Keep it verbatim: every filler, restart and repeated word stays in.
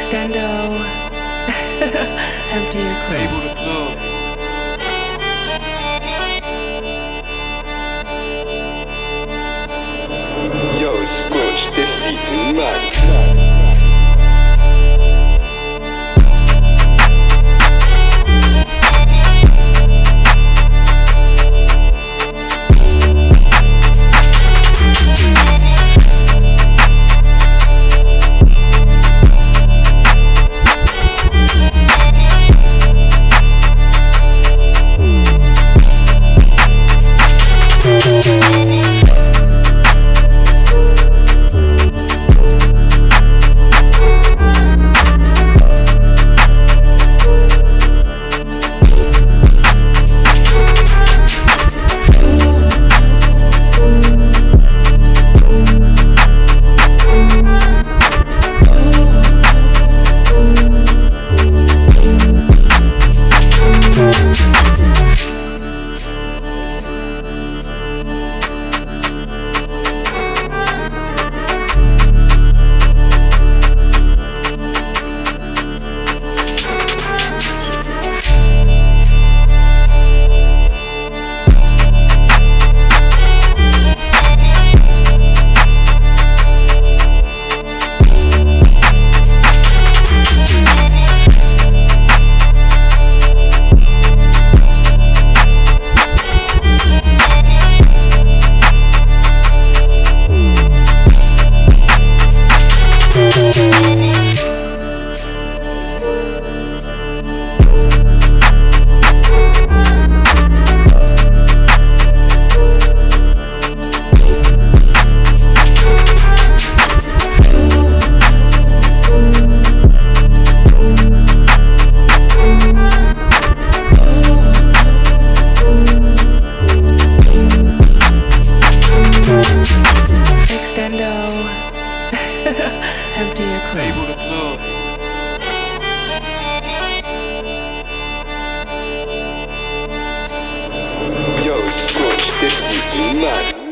Extendo. Empty your clip. Able to plug. Yo, Scorch, this beat is mad. Extendo. Empty your clip. Able to plug. Yo, Scorch, this beat is mad.